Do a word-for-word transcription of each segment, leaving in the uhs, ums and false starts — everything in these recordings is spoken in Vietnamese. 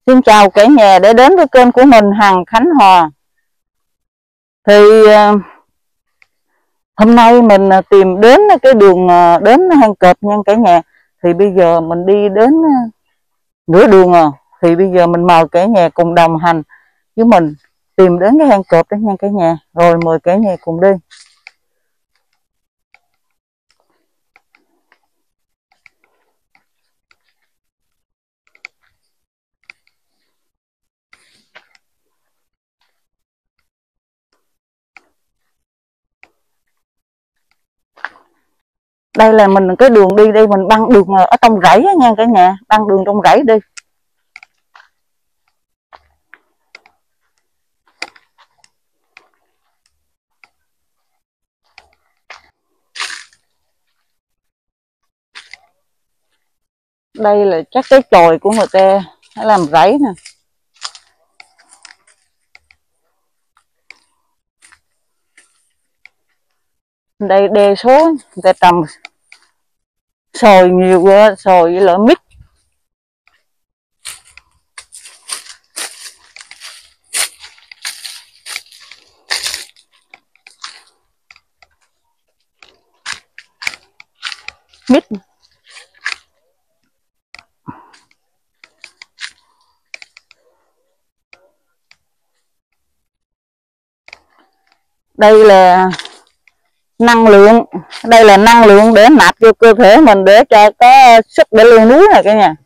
Xin chào cả nhà đã đến với kênh của mình Hằng Khánh Hòa. Thì uh, hôm nay mình uh, tìm đến cái đường uh, đến hang cọp nha cả nhà. Thì bây giờ mình đi đến uh, nửa đường rồi. Thì bây giờ mình mời cả nhà cùng đồng hành với mình tìm đến cái hang cọp đó nha cả nhà. Rồi mời cả nhà cùng đi. Đây là mình cái đường đi đây, mình băng đường ở trong rẫy nha cả nhà, băng đường trong rẫy đi. Đây là chắc cái chòi của người ta đã làm rẫy nè. Đây đa số người ta trồng sồi nhiều quá, sồi với lỡ mít. Mít. Đây là năng lượng, đây là năng lượng để nạp vô cơ thể mình để cho có sức để leo núi này cả nhà.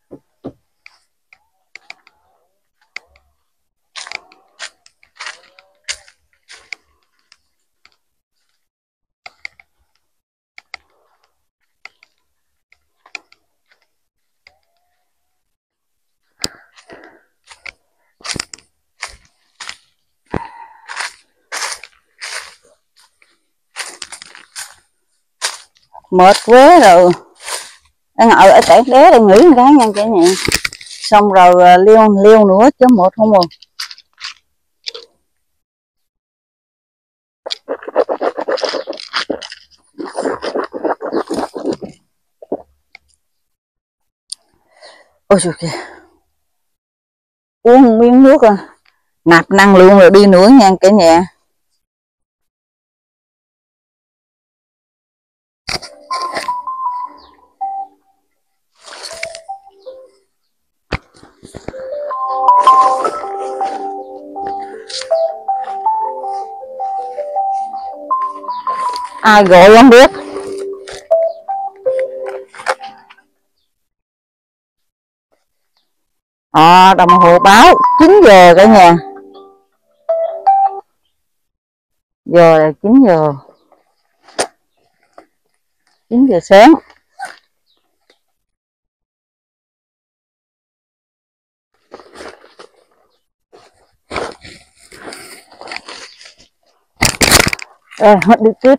Mệt quá rồi, đang ngồi ở tảng đá để nghỉ một cái nha cả nhà. Xong rồi leo leo nữa chứ mệt không rồi. Ôi trời kìa, uống miếng nước à, nạp năng lượng rồi đi nữa nha cả nhà. Ai gọi không biết. À, đồng hồ báo chín giờ cả nhà. Giờ là chín giờ. chín giờ sáng. Rồi, hết đi tiếp.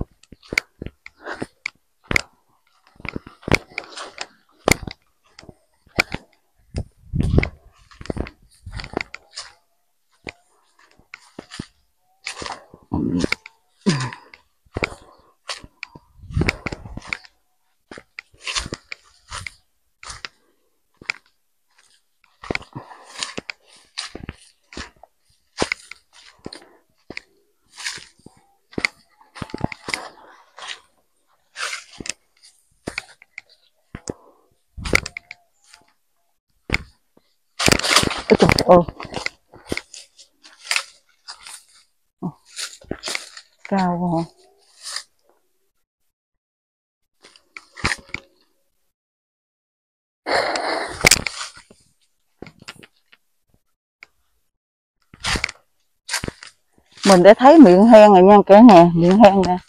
Ôi cao quá. Mình đã thấy miệng hang rồi nha cả nhà, miệng hang nè.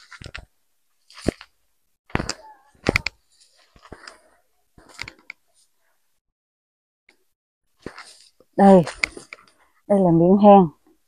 Đây, đây là miệng hang.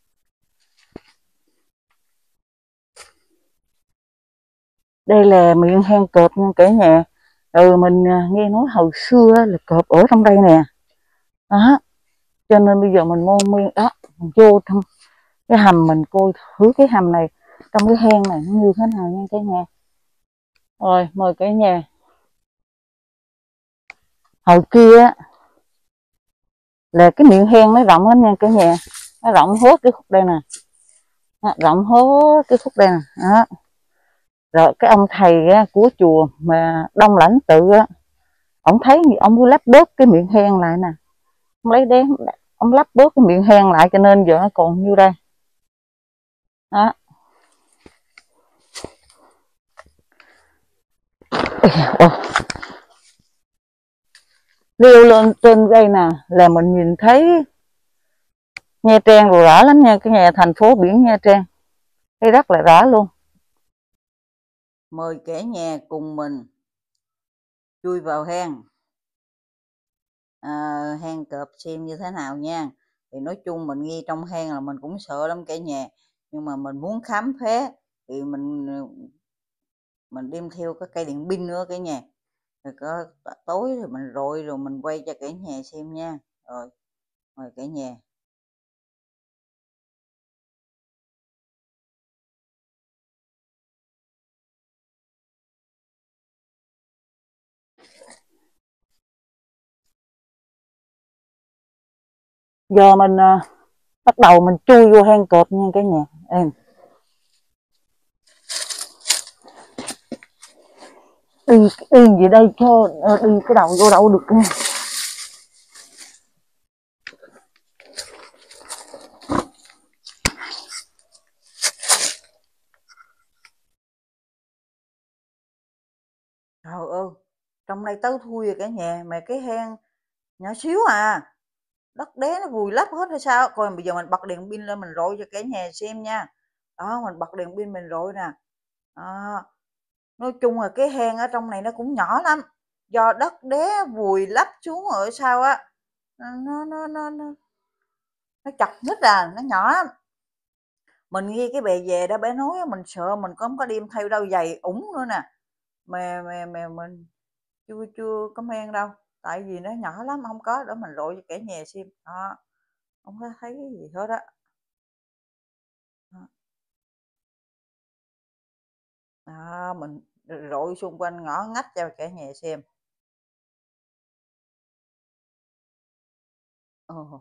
Đây là miệng hang cọp nha cả nhà. Ừ, mình nghe nói hồi xưa là cọp ở trong đây nè. Đó, cho nên bây giờ mình mong nguyên đó, mình vô trong cái hầm mình coi thử cái hầm này, trong cái hang này nó như thế nào nha cả nhà. Rồi, mời cả nhà. Hồi kia là cái miệng hang nó rộng lắm nha cả nhà, nó rộng hết cái khúc đây nè, nó rộng hết cái khúc đây nè đó. Rồi cái ông thầy á, của chùa mà Đông Lãnh Tự á, ông thấy ông cứ lắp bớt cái miệng hang lại nè, ông lấy đế ông lắp bớt cái miệng hang lại cho nên giờ nó còn như đây đó. Ồ, leo lên trên đây nè là mình nhìn thấy Nha Trang rồi rõ lắm nha cái nhà, thành phố biển Nha Trang, thấy rất là rõ luôn. Mời cả nhà cùng mình chui vào hang à, hang cọp xem như thế nào nha. Thì nói chung mình nghi trong hang là mình cũng sợ lắm cả nhà, nhưng mà mình muốn khám phá thì mình mình đem theo cái cây điện pin nữa cả nhà, rồi có tối thì mình rọi rồi mình quay cho cả nhà xem nha. Rồi mời cả nhà. Giờ mình uh, bắt đầu mình chui vô hang cọp nha cả nhà. Em đi đi gì đây cho uh, đi cái đầu vô đâu được nha. Trời ơi, trong đây tới thui rồi cả nhà, mà cái hang nhỏ xíu à, đất đá nó vùi lấp hết hay sao? Coi bây giờ mình bật đèn pin lên mình rọi cho cả nhà xem nha. Đó, mình bật đèn pin mình rọi nè. Đó. Nói chung là cái hang ở trong này nó cũng nhỏ lắm, do đất đá vùi lấp xuống ở sao á, nó nó nó nó nó chật nhất à, nó nhỏ lắm. Mình nghe cái bè về đó bé nói mình sợ, mình không có đem theo đâu, giày ủng nữa nè, mà mà mà mình chưa chưa có men đâu, tại vì nó nhỏ lắm, không có, để mình rọi cho cả nhà xem. Đó, không có thấy cái gì hết á. Đó. Đó, mình rọi xung quanh ngõ ngách cho cả nhà xem. Ồ.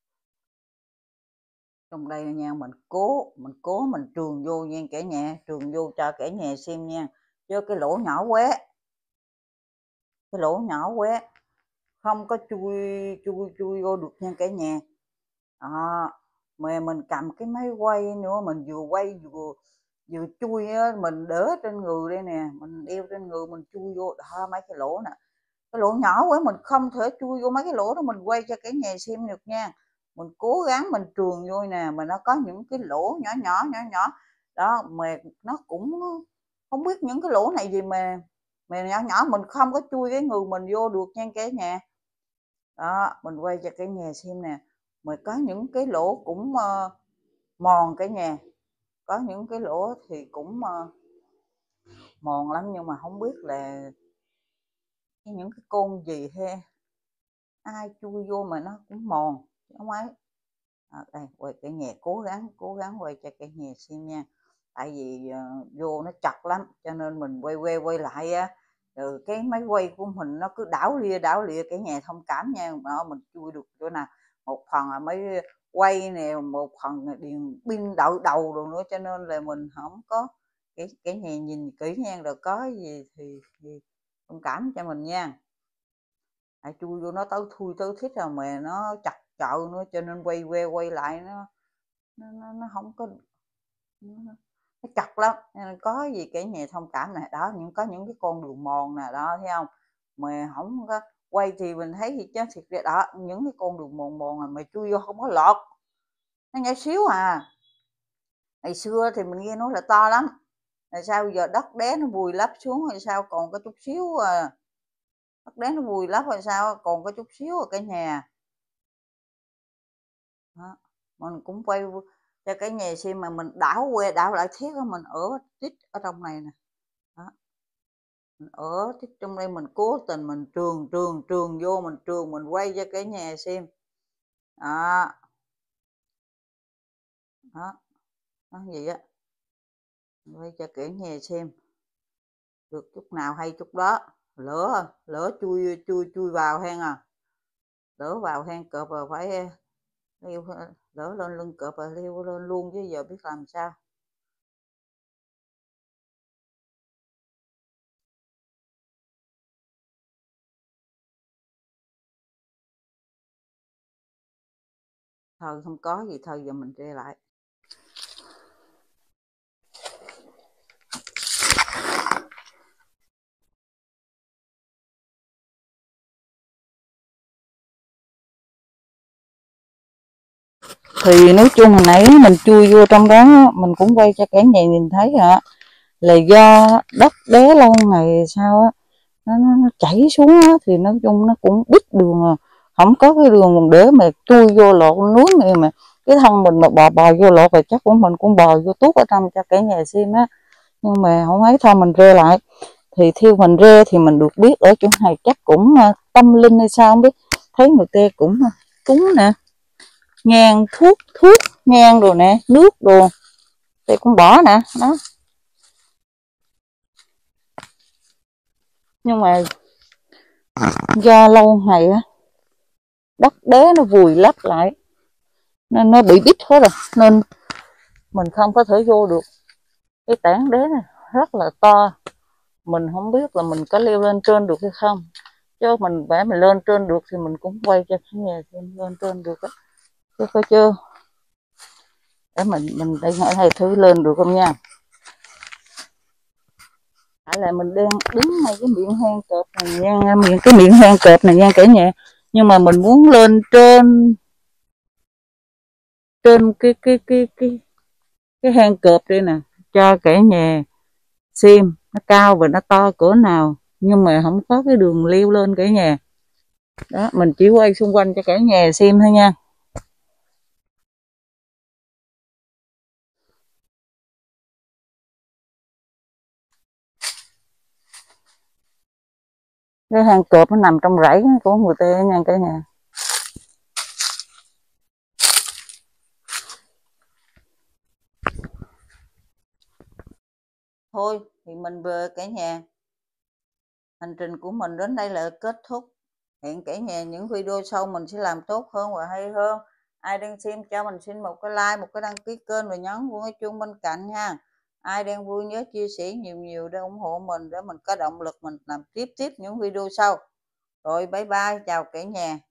Trong đây nha, mình cố mình cố mình trường vô nha cả nhà, trường vô cho cả nhà xem nha, chứ cái lỗ nhỏ quá, cái lỗ nhỏ quá, không có chui chui chui vô được nha cả nhà. Đó, mà mình cầm cái máy quay nữa, mình vừa quay vừa vừa chui á, mình đỡ trên người đây nè, mình đeo trên người mình chui vô đó mấy cái lỗ nè, cái lỗ nhỏ quá mình không thể chui vô mấy cái lỗ đó, mình quay cho cả nhà xem được nha. Mình cố gắng mình trường vô nè, mà nó có những cái lỗ nhỏ nhỏ nhỏ nhỏ đó, mà nó cũng không biết những cái lỗ này gì mà mà nhỏ nhỏ mình không có chui cái người mình vô được nha cả nhà. Đó, mình quay cho cả nhà xem nè, mà có những cái lỗ cũng uh, mòn cả nhà, có những cái lỗ thì cũng uh, mòn lắm, nhưng mà không biết là những cái con gì hay ai chui vô mà nó cũng mòn không ấy. À, đây quay cả nhà, cố gắng cố gắng quay cho cả nhà xem nha, tại vì uh, vô nó chặt lắm cho nên mình quay quay quay lại á, rồi cái máy quay của mình nó cứ đảo lia đảo lia, cả nhà thông cảm nha. Đó, mình chui được chỗ nào, một phần là máy quay nè, một phần là điện pin đậu đầu rồi nữa, cho nên là mình không có, cái cái nhà nhìn kỹ nha, rồi có gì thì, thì thông cảm cho mình nha. À, chui vô nó tới thui tới thích rồi mà nó chặt chợ nữa, cho nên quay quay quay lại nó nó nó, nó không có, nó, nó chặt lắm, nên có gì cả nhà thông cảm này. Đó, những có những cái con đường mòn nè, đó thấy không, mà không có quay thì mình thấy thì chứ thiệt ra đó, những cái con đường mòn mòn mà chui vô không có lọt, nó nhỏ xíu à. Ngày xưa thì mình nghe nói là to lắm, là sao giờ đất đá nó vùi lấp xuống rồi sao còn có chút xíu à, đất đá nó vùi lấp rồi sao còn có chút xíu ở cả nhà. Đó. Mình cũng quay cho cái nhà xem, mà mình đảo que đảo lại thiết mình ở tít ở trong này nè. Đó. Mình ở tít trong đây, mình cố tình mình trường trường trường vô, mình trường mình quay cho cái nhà xem. Đó. Đó. Đó gì á, quay cho cả nhà xem, được chút nào hay chút đó, lỡ lỡ chui chui chui vào hen à. đỡ vào hang cọp rồi phải leo, đỡ lên lưng cọp rồi leo lên luôn chứ giờ biết làm sao. Thôi không có gì, thôi giờ mình re lại. Thì nói chung hồi nãy mình chui vô trong đó, mình cũng quay cho cả nhà nhìn thấy hả, là do đất đế lâu ngày sao á, nó, nó, nó chảy xuống á, thì nói chung nó cũng biết đường à. Không có cái đường để mà chui vô lọt núi này mà cái thân mình mà bò bò vô lọt rồi chắc cũng mình cũng bò vô tuốt ở trong cho cả nhà xem á. Nhưng mà không ấy, thôi mình rê lại. Thì theo mình rê thì mình được biết ở chỗ này chắc cũng uh, tâm linh hay sao không biết, thấy người ta cũng uh, cúng nè, nhang thuốc thuốc nhang rồi nè, nước đồ thì cũng bỏ nè đó. Nhưng mà do lâu ngày á, đất đế nó vùi lấp lại nên nó bị bít hết rồi, nên mình không có thể vô được. Cái tảng đế này rất là to, mình không biết là mình có leo lên trên được hay không, chứ mình vẽ mình lên trên được thì mình cũng quay cho cả nhà xem lên trên được á, chứ coi chưa để mình mình đây hỏi thầy thử lên được không nha. Tại là mình đang đứng ngay cái miệng hang cọp này nha, miệng cái miệng hang cọp này nha cả nhà, nhưng mà mình muốn lên trên trên cái cái cái cái cái hang cọp đây nè cho cả nhà xem nó cao và nó to cỡ nào, nhưng mà không có cái đường leo lên cả nhà đó, mình chỉ quay xung quanh cho cả nhà xem thôi nha. Cái hang cọp nó nằm trong rẫy của người ta nha cả nhà. Thôi thì mình về cả nhà, hành trình của mình đến đây là kết thúc. Hẹn cả nhà những video sau mình sẽ làm tốt hơn và hay hơn. Ai đang xem cho mình xin một cái like, một cái đăng ký kênh và nhấn vào cái chuông bên cạnh nha. Ai đang vui nhớ chia sẻ nhiều nhiều để ủng hộ mình, để mình có động lực mình làm tiếp tiếp những video sau. Rồi bye bye, chào cả nhà.